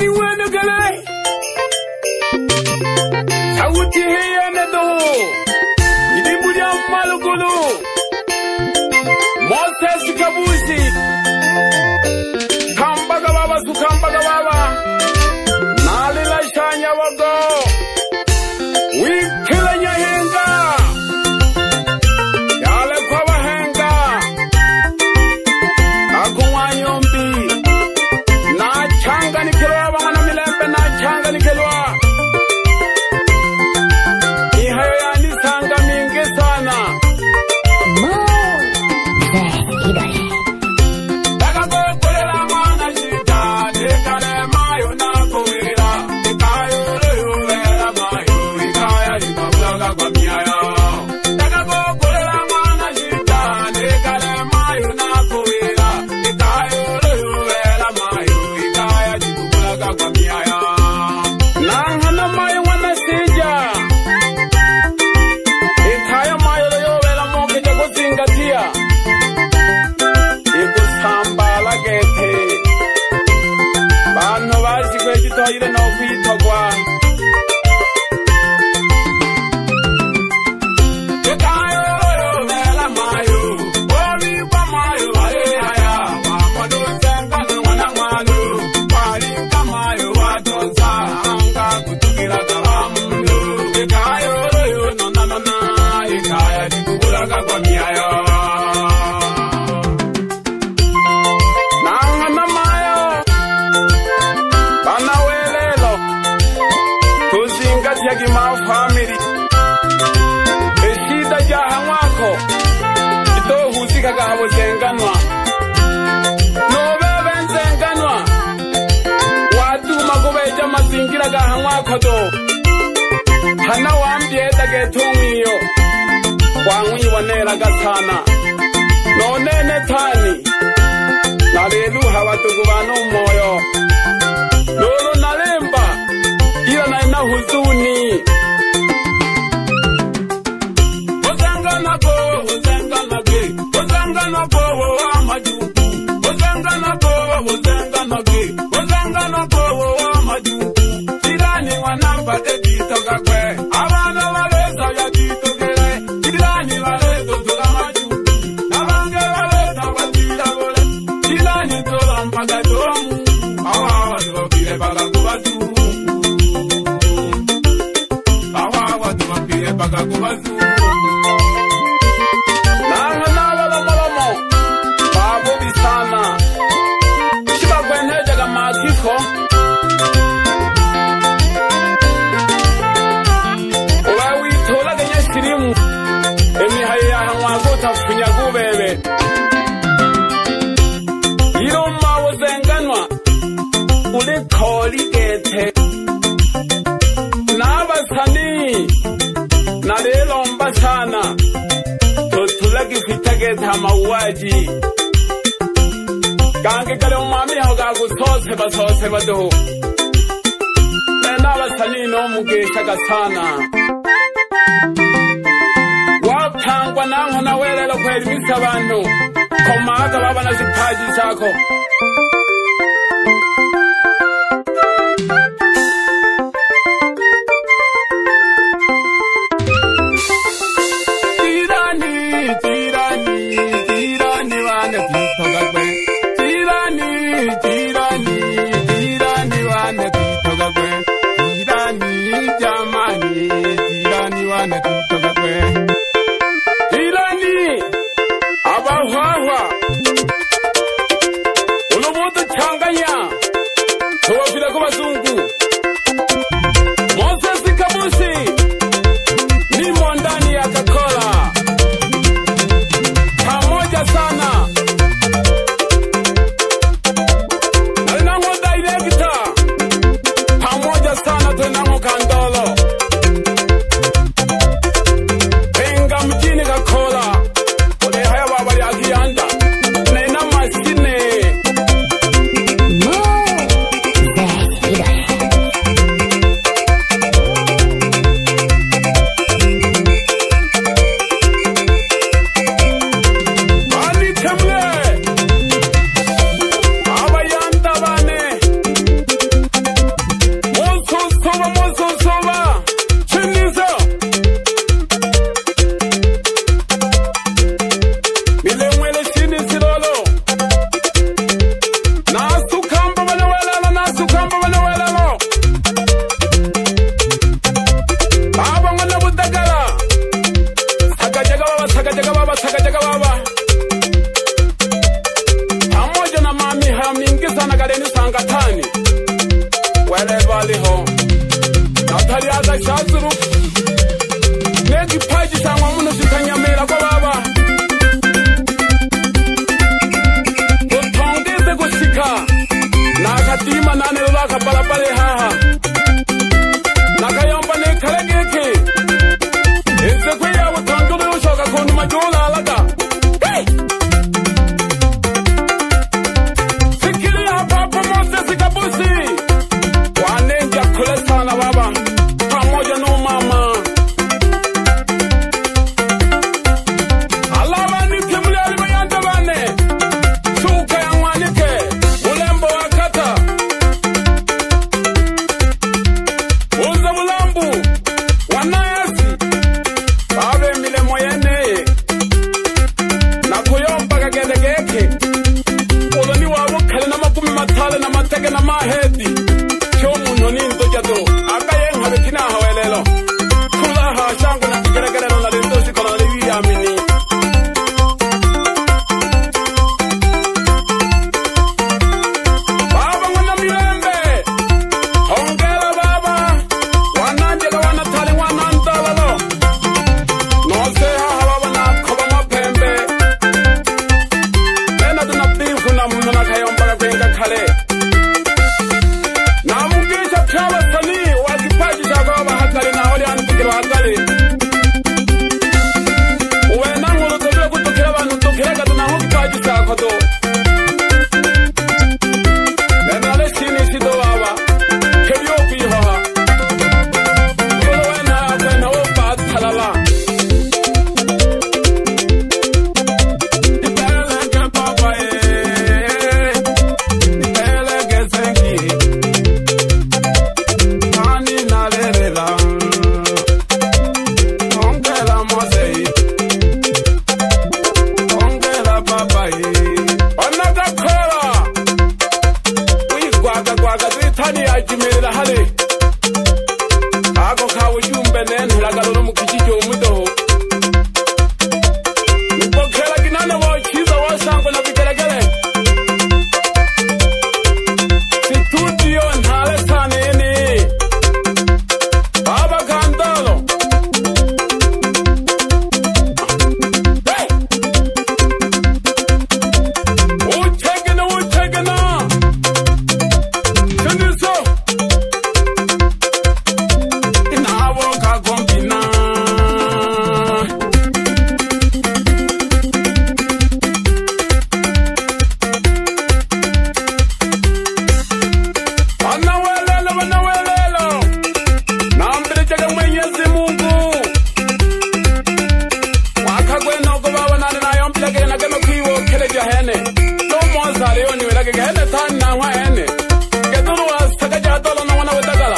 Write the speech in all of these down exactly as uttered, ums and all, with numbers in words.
Jirani wenu gale Sauti hiya nedo Idiburi ammalugulu Moses Kabusi Kambaga baba su kambaga baba Nalila shanya wago Wikila nyahenga Yale kwa wahenga Akuwa nyombi Na changa nikilwa wangana milembe na changa nikilwa Ihayo ya nisanga mingi sana Ire no kwitogwa Ekayo yo mela mayo Obi kwa mayo ale haya Makodo senga mwana mwalu Pari kamayo watonza Anga kutukira kawamundo Ekayo yo no na na na Ekaya dikubula kakwa miayo Yagi ma family Eshida jaha mwako Ito husika kahabo zenganwa No bebe nzenganwa Watu magobeja mazingira gaha mwako do Hana wambieta getungiyo Wangwi wanela gatana No nene tani Nalelu hawatugu wano moyo Lolo nalemba Ila na ina huzuni Ozangana ko, ozangana ke Ozangana ko, wa majuku Ozangana ko, ozangana ke Ozangana ko, wa majuku Jirani wanamba edito kakwe Abana waleza ya dito kere Jirani walezo tola majuku Nabange waleza watila vole Jirani tola mpaga tomu Awa waziro kile baga kubatu Baga kubazu Nanga nala lomo lomo Babu bisana Shiba kwenye jaga matiko Uwe witola genye shirimu Emi haya hangwago tafunya kubebe Iro mawo zenganwa Ule koli gete Nabasani Nalelo mbasana Tutulagi fitage dhama uwaji Gange kale umami hogagu sose ba sose ba doho Nena basani no mugesha gasana Wapangwa nango na welelo kwelimisa bantu Komaga baba na zipaji zako Ilani abahwa Ulubuta la shazuru negi paji sangwa muno sitanyamela kwa baba utongeze kusika na katima nane laka palapale haha nakayomba ne kalegeke ese kweya utongeze ushoka kundu majola alaga hey! Sikili hapa hapa mose sikabusi wanenja kule sana baba pamoja no mama alaba ni kimuli alibayanda bane suka ya mwanike ulembo wakata uza ulambu wanayasi babe mile moyene na kuyomba kagende geke uloni wabo kale na makumi matale na matege na mahedi chomu noninto jato akaye nhabe kina hawelelo kula ha shangu na kigeregere na lindo shikola lewi amini baba mwana milembe hongela baba wananje ka wanatale wanandalalo nose ha baba na koba mapembe ena tunabifu na mno na kayomba kwenga kale namugisha pyawa sani wakipaji chako bahakari na holi antukira hakari uwe nangulu tobile kutukira banu tukireka tunahu kipaji chako do nenale sini sido baba kebyo kuihoha kolo wena kwena wopa atalala ipeleke baba eh ipeleke sengi Ani nalerela ongela mosei ongela papai onaga kora uigwaga gwaga twitani ajimirira hale ako kawe jumbe nenhiraga lolo mukijijo umudoho nipokela kinana wachiza wasango na vigelegele situdio ntale sana yene Baba Kandalo Hey Uchegena uchegena Tuniso Inavo kagombina Wanawelelo wanawelelo Nambirijega Mwenyezi Mungu wakagwena uko baba nane nayo mpilege na gema kiwo kele jahene no moza leo ni welage gahene tani na wa hene geduru wasaka jadolo na wana wedagala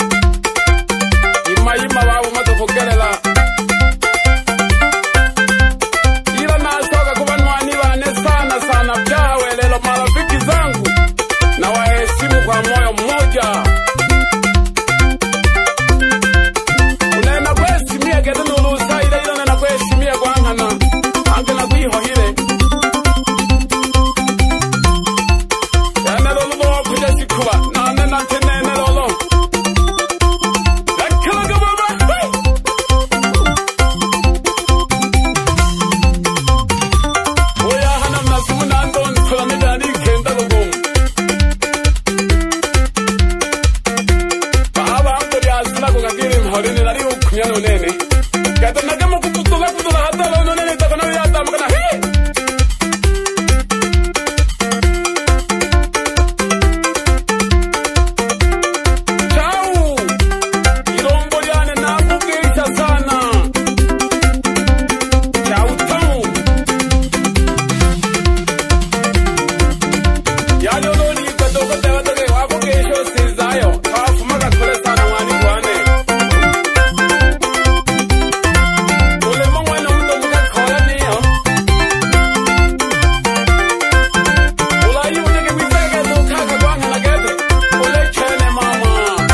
ima ima babu mato kugelela ila na soka kubanwani bane sana sana pyawe lelo marafiki zangu na waheshimu kwa moyo mmoja Unena kuheshimia gede nulusa ile ile nena kuheshimia kwa angana Ange na kuiho hile Yane lolo lolo kuja sikuwa Na nena tenene lolo Lekela gababa Oya hana mnasumu na ando ntula midani kenda lugumu Baba ango ya asila kukagiri mhorini nari ukunyano nene Gata nagama kututula kutula hata lono nene Takona wiyata makana hii Chau Ilombo liane na kugisha sana Chau tau Yali oloni kadogo tewa tage wako kesho sizayo Kafu maka kule sana wani wane Ule mongwena mto mga kola niyo Ula yu nige wizege lukaka kwanga na gede Ule chene mama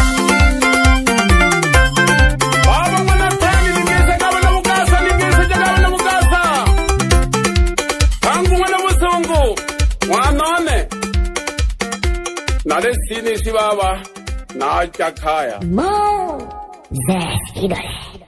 Baba mwana tani ningise gawa na mukasa Ningise jagawa na mukasa Kangu mwana musungu Wanone Nale sini si baba na acha kaya. Mo. Zest idole.